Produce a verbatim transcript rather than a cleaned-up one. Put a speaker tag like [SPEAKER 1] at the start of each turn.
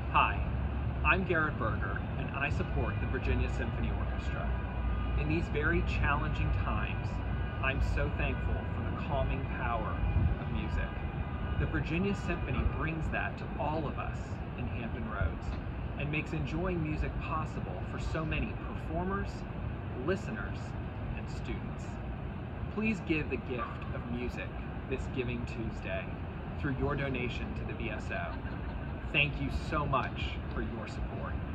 [SPEAKER 1] Hi, I'm Garrett Berger, and I support the Virginia Symphony Orchestra. In these very challenging times, I'm so thankful for the calming power of music. The Virginia Symphony brings that to all of us in Hampton Roads and makes enjoying music possible for so many performers, listeners, and students. Please give the gift of music this Giving Tuesday through your donation to the V S O. Thank you so much for your support.